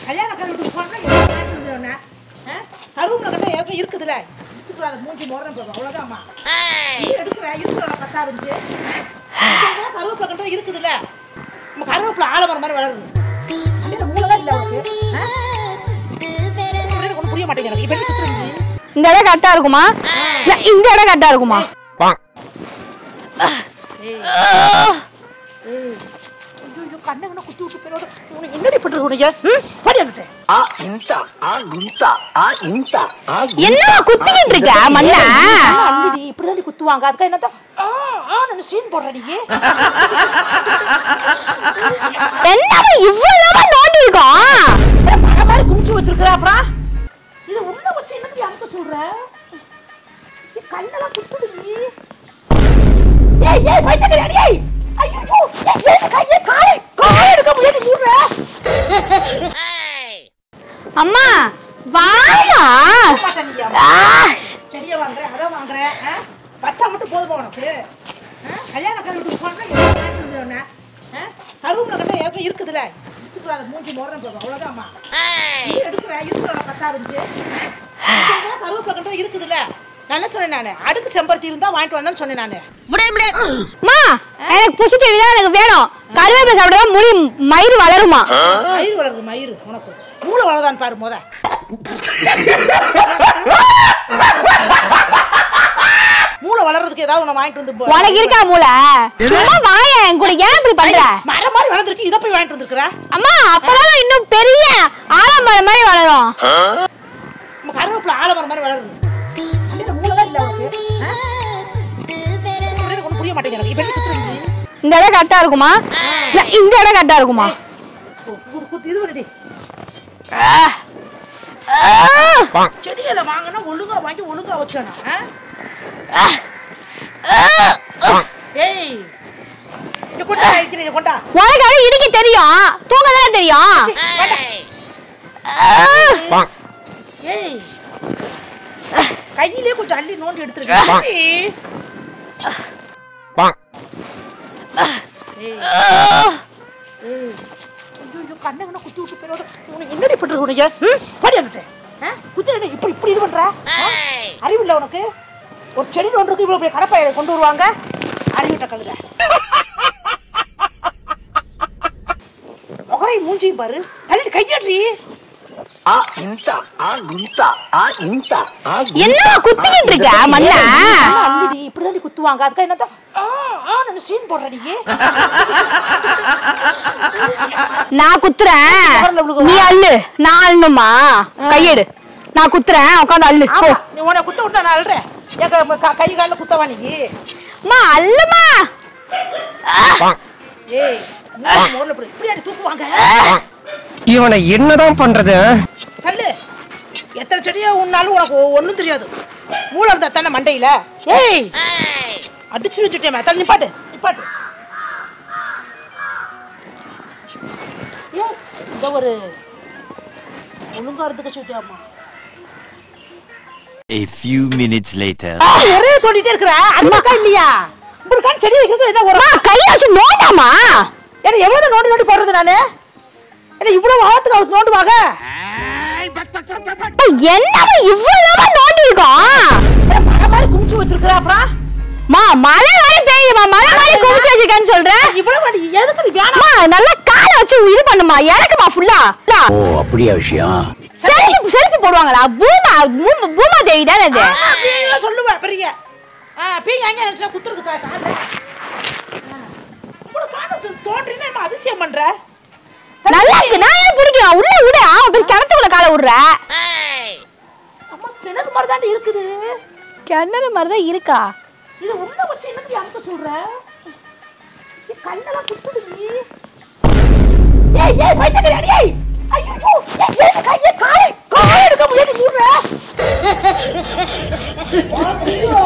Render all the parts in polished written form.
கல்யாண கல்யாணத்துக்கு போனா என்ன கருவுல கட்ட ஏற்கனவே இருக்குதுல இச்சுக்குறாத மூஞ்சி மோறன போறோம் அவ்வளவுதான் அம்மா நீ எடுக்கற கட்டா இருந்து கருவுல கட்ட இருக்குதுல நம்ம கருவுல ஆலமரம் மாதிரி வளருது இந்த மூளை இல்ல உனக்கு எனக்கு புரிய மாட்டேங்குது இப்ப என்ன சுத்துறீங்க இந்த இடம் கரெக்டா இருக்குமா இந்த இடம் கரெக்டா இருக்குமா கண்ணு குத்து விட்டு போயிரோட உனக்கு என்னடி பண்றது உனக்கு படி அங்கிட்ட என்ன குத்திக்கிட்டு இருக்க மண்ண அங்கடி இப்படிதான் குத்துவாங்க அதுக்கு என்னத்த நான் சீன் போடுறடி என்ன இவ்வளவு நோண்டி இருக்கோம் மக மாதிரி குமிச்சு வச்சிருக்கற அப்புறம் இத உள்ள வச்சு என்னடி அமுக்க சொல்ற கண்ணெல்லாம் குத்துடுடி ஏய் பைத்தக்கடி அடி ஐயோ ஏய் கையே கால் எடுக்க முடியாது மூடுற அம்மா வாமா செடிய வாங்குறேன் அத வாங்குறேன் பச்சை மட்டும் போதுமா உனக்கு கல்யாண கல்யாணத்துக்கு போனா என்ன கருவுல கட்ட ஏற்கனவே இருக்குதுல இச்சுக்குறாத மூஞ்சி மோறன போறோம் அவ்வளவுதான் அம்மா நீ எடுக்கற கட்டா இருந்து கருவுல கட்ட இருக்குதுல நான் சொன்னேன் நானு அடுக்கு செம்பருத்தி இருந்தா வாங்கிட்டு வந்தேன்னு சொன்னேன் நானு அம்மா எனக்கு புடிச்ச செடி தான் எனக்கு வேணும் கருவேப்பிலை சாப்பிட்டா முடி மயிர் வளருமா மயிர் வளருது மயிர் உனக்கு மூளை வளருதான்னு பாரு முத மூளை வளர்றதுக்கு ஏதாவது ஒண்ணு வாங்கிட்டு வந்து உனக்கு இருக்கா மூளை சும்மா வாயே என் கூட ஏன் இப்படி பண்ற மரம் மாதிரி வளர்ந்துருக்கு இத போய் வாங்கிட்டு வந்திருக்கற அம்மா அப்பதான் இன்னும் பெரிய ஆலமரம் மாதிரி வளரும் நம்ம கருவேப்பிலை ஆலமரம் மாதிரி வளருது இந்த மூளை இல்ல உனக்கு எனக்கு புரிய மாட்டேங்குது இப்ப என்ன சுத்துறீங்க இந்த இடம் கரெக்டா இருக்குமா இந்த இடம் கரெக்டா இருக்குமா குத்து இது பண்ணடி செடியில வாங்கினா ஒழுங்கா வாங்கி ஒழுங்கா வச்சோனா ஏய் இங்க கொண்டா வைக்கிறீங்க கொண்டா உனக்கு அது இடிக்க தெரியும் தூங்க தானே தெரியும் ஏய் கையிலே கொஞ்சம் அள்ளி நோண்டி எடுத்துருக்க கண்ணு குத்து விட்டு போயிரோட உனக்கு என்னடி பண்றது உனக்கு படி அங்கிட்ட குத்து இப்படி இது பண்ற அறிவு இல்ல உனக்கு ஒரு செடி நோண்டுக்கு இவ்வளவு பெரிய கடப்பாயை கொண்டு வருவாங்க அறிவிட்ட கழுத முகரை மூஞ்சியும் பாரு தள்ளிட்டு கையாடுறி என்ன குத்திக்கிட்டு இருக்க மண்ண இப்படிதான் குத்துவாங்க அதுக்கு என்னத்த நான் சீன் போடுறடி நான் குத்துறேன் நீ அள்ளு நான் அள்ளணுமா கையெடு நான் குத்துறேன் உட்காந்து அள்ளு நீ உன குத்த விட்டா நான் அள்ளுறேன் கை கால குத்தவா நீ அம்மா அள்ளுமா ஏய் முதல்ல இப்படி தூக்குவாங்க இவனை என்னதான் பண்றது கல்லு எத்தனை செடியா உன்னாலும் உனக்கு ஒண்ணும் தெரியாது மூளை இருந்தா தானே மண்டையில ஏய் அடிச்சு வச்சுட்டேன் தள்ளி நிப்பாட்டு நிப்பாட்டு ஏய் இந்த ஒரு ஒழுங்கா இருந்துக்க சொல்லிட்டியாமா A few minutes later ஒரே சொல்லிட்டே இருக்கற அண்ணாக்கா இல்லையா உங்களுக்கு செடி வைக்கிறது என்ன ஒரு கைய வச்சு நோண்டாமா என்ன எவ்வளவு நோண்டி நோண்டி போடுறது நானு என்ன இவ்வளவு ஆத்துக்கு அவ நோண்டுவாங்க என்ன இவ்வளவு நோண்டி இருக்கோம் மழை மாதிரி குமிச்சு வச்சிருக்கற அப்புறம் மழை வரை பெய்யுமா மழை மாதிரி குமிச்சு வச்சிருக்கேன்னு சொல்றேன் இவ்வளவு எதுக்கு நீ வேணாமா நல்லா காலை வச்சு இது பண்ணுமா இறக்குமா ஃபுல்லா ஓ அப்படியே விஷயம் செருப்பு போடுவாங்களா பூமா தேவி தானே அது அப்படியே சொல்லுவா பெரிய பீங்க அங்க நினைச்சா குத்துறதுக்கா கால்ல உனக்கு காணது தோன்றீனா என்ன அதிசயம் பண்ற நல்லா இருக்கு நான் ஏன் பிடிக்கும் உள்ள விடு அவன் கிணத்துக்குள்ள காலை விடுற அம்மா கிணறு மாதிரி தான் இருக்குது கிணறு மாதிரி தான் இருக்கா இது உள்ள வச்சு என்னடி அமுக்க சொல்ற நீ கண்ணெல்லாம் குத்துது நீ ஏய் பைத்தக்கடி அடி ஐயோ ஏய் கையே கால் எடுக்க முடியாது மூடுற ஐயோ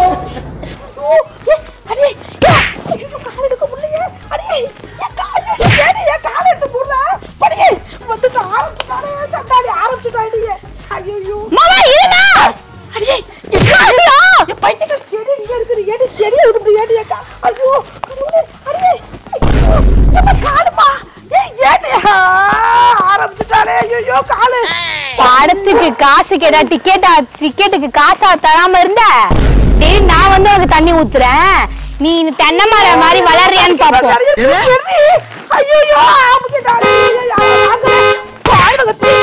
அடி ஐயோ கால் எடுக்க முடியல அடி ஏன் கால் எடுத்து மூடுற படி வந்து ஆரம்பிச்சுட்டானே சண்டாடி ஆரம்பிச்சுட்டாடி ஐயோ மாமா இருடா அடி என்ன பைத்தக்கடி செடி இங்க இருக்குது ஏடி செடி இருக்கு ஏடி ஐயோ அடி ஐயோ நம்ம காலுமா ஏய் ஏடி ஆரம்பிச்சுட்டா அமுக்கிட்டாளே ஐயோ காலு. படத்துக்கு காசு கேட்டா டிக்கெட்டுக்கு காசா தராம இருந்த டேய் நான் வந்து உனக்கு தண்ணி ஊத்துறேன் நீ இந்த தென்னை மரம் மாதிரி வளர்றியான்னு பாப்போம். ஐயோ அமுக்கிட்டாளே காலு கத்தி.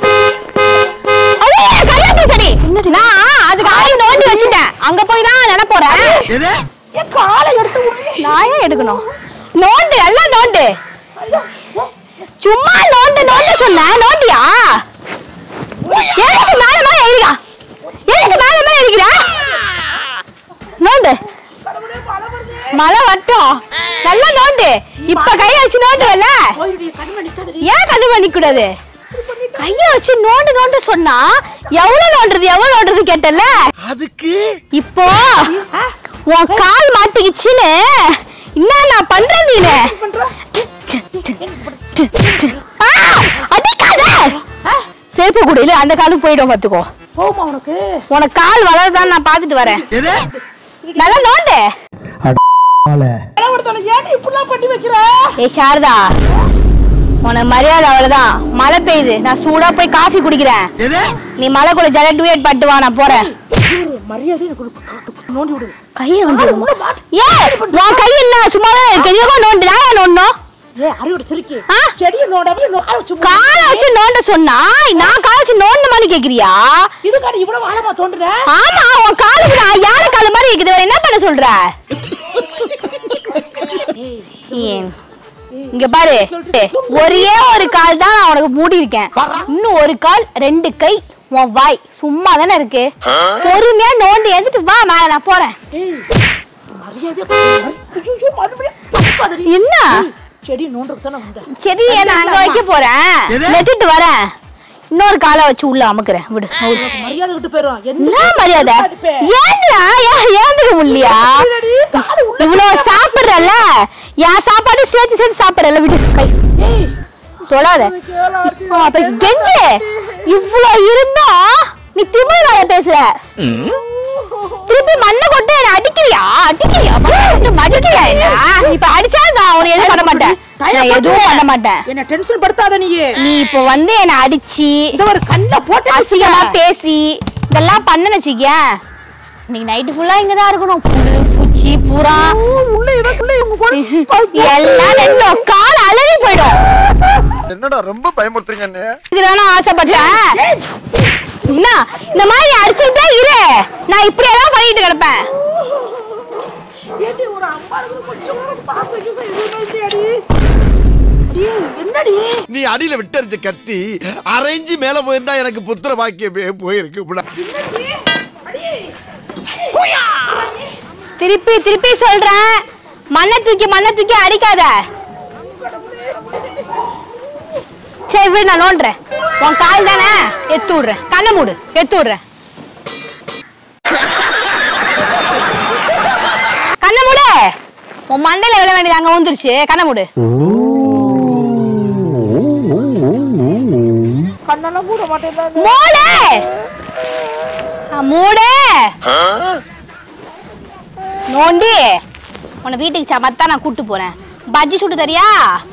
ஐயோ கல்யாணம் சரி நான் அதுக்கு ஆளு நோண்டி வச்சிட்டேன் அங்க போய் தான் நட போறேன். என் காலை எடுத்து உருளி. நான் ஏன் எடுக்கணும் நோண்டு எல்லாம் நோண்டு சும்மா நோண்டு சொன்ன நோண்டியா எதுக்கு மேல மேல எழுதிக்கா நோண்டு மழை வட்டம் நல்லா நோண்டு இப்ப கைய வச்சு நோண்டுவல்ல ஏன் கண்ணு பண்ணிக்க கூடாது கைய வச்சு நோண்டு சொன்னா எவ்வளவு நோண்டுறது கேட்டல அதுக்கு இப்போ உன் கால் மாட்டிக்கிச்சுன்னு என்ன நான் பண்றேன் நீனு அடிக்காத சேப்பு குடியில அந்த காலும் போயிடும் பாத்துக்கோ போமா உனக்கு கால் வளர்தான் நான் பாத்துட்டு வரேன் நல்லா நோண்டு ஏ சாரதா உனக்கு மரியாதை அவ்வளவுதான் மழை பெய்யுது நான் சூடா போய் காஃபி குடிக்கிறேன் நீ மழைக்குள்ள ஜல டூயட் பாட்டு வா நான் போறேன் கையை உன் கை என்ன சும்மாவே தெரியாம நோண்டு நான் நோண்டணும் கால வச்சு நோண்ட சொன்னா நான் கால வச்சு நோண்ட மாதிரி கேக்குறியா ஆமா உன் காலுக்கு நான் யார கால மாதிரி கேக்குது என்ன பண்ண சொல்ற இங்க பாரு ஒரே ஒரு கால் தான் நான் உனக்கு மூடி இருக்கேன் இன்னும் ஒரு கால் ரெண்டு கை உன் வாய் சும்மா தானே இருக்கு பொறுமையா நோண்டி எடுத்துட்டு வா மேல நான் போறேன் என்ன செடியை நான் அங்க வைக்க போறேன் நெட்டிட்டு வரேன் இன்னொரு காலை வச்சு உள்ள அமுக்குறேன் விடு என்ன மரியாதை ஏந்துக்க முடியலையா இவ்வளவு சாப்பிடுறல என் சாப்பாடு சேர்த்து சாப்பிடல விடு கை தொடாத கெஞ்சு இவ்வளவு இருந்தா நீ திமிர பேசுற திருப்பி மண்ணை கொட்ட என்ன அடிக்கிறியா மடிக்கிறியா என்ன இப்ப அடிச்சா நான் உன்னை எதுவும் பண்ண மாட்டேன் எதுவும் பண்ண மாட்டேன் என்ன டென்ஷன் படுத்தாத நீ இப்ப வந்து என்ன அடிச்சு ஒரு கண்ண போட்டு அசிங்கமா பேசி இதெல்லாம் பண்ணனு வச்சுக்க இன்னைக்கு நைட்டு ஃபுல்லா இங்கதான் இருக்கணும் புழு பூச்சி பூரா எல்லாம் ரெண்டு கால் அலறி போயிடும் என்னடா ரொம்ப பயமுறுத்துறீங்க இதுதானே ஆசைப்பட்டேன் என்ன இந்த மாதிரி அடிச்சுட்டே இரு நான் இப்படியெல்லாம் பண்ணிட்டு கிடப்பேன் என்னடி நீ அடியில விட்டறிஞ்ச கத்தி அரைஞ்சு மேல போயிருந்தா எனக்கு புத்திர பாக்கியமே போயிருக்கு திருப்பி சொல்றேன் மண்ணை தூக்கி அடிக்காத சரி விடு நான் நோண்டுறேன் உன் கால் தானே எத்து விடுறேன் கண்ணை மூடு எத்து விடுறேன் கண்ணை மூடு உன் மண்டையில விழ வேண்டியது அங்க வந்துருச்சு கண்ணை மூடு கண்ணெல்லாம் மூட மாட்டேன் மூடு நோண்டி உன்னை வீட்டுக்கு சமத்தா நான் கூட்டு போறேன் பஜ்ஜி சுட்டு தரியா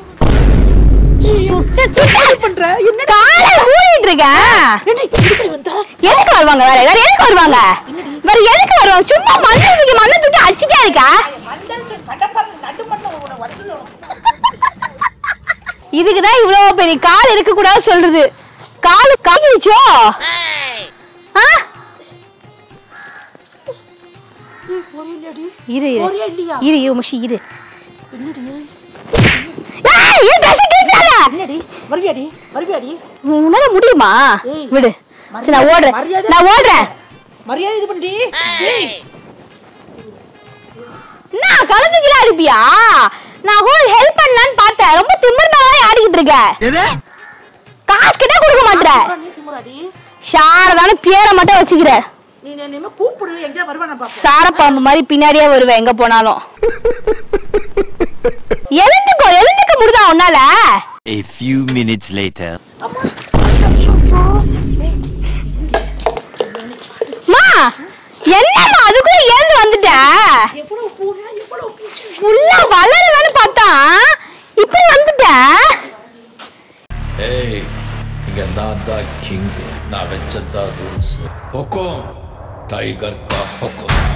எதுக்கு வருவாங்க வேற எதுக்கு வருவாங்க சும்மா மண்ணை தூக்கி அடிச்சுட்டே இருக்கா இதுக்குதான் இவ்வளவு பெரிய கால் இருக்க கூடாது சொல்றது காலு காய்ச்சோ இரு முஷி இரு உன்னால முடியுமா விடு நான் ஓடுறேன் மரியாதை இது பண்ணி நான் கலந்துக்கல அடிப்பியா நான் கூட ஹெல்ப் பண்ணலான்னு பார்த்தேன் ரொம்ப திமிர்னாவே ஆடிக்கிட்டு இருக்க காசு கிட்ட கொடுக்க மாட்டேன் ஷாரதான பேரை மட்டும் வச்சுக்கிற நீ என்ன கூப்பிடு எங்க வருவானே பாப்போம் சாரப்பாம்பு மாதிரி பின்னாடியே வருவேன் எங்க போனாலும் எழுந்துக்க முடியுதா உன்னால A few minutes later மா என்னம்மா அதுக்குள்ள ஏந்து வந்துட்ட ஃபுல்லா வளருவேன்னு பார்த்தா இப்படி வந்துட்ட ஏய் நான் தான் கிங், நான் வச்சதா ரூல்ஸ். ஹுக்கும் டைகர் கா ஹுக்கும்.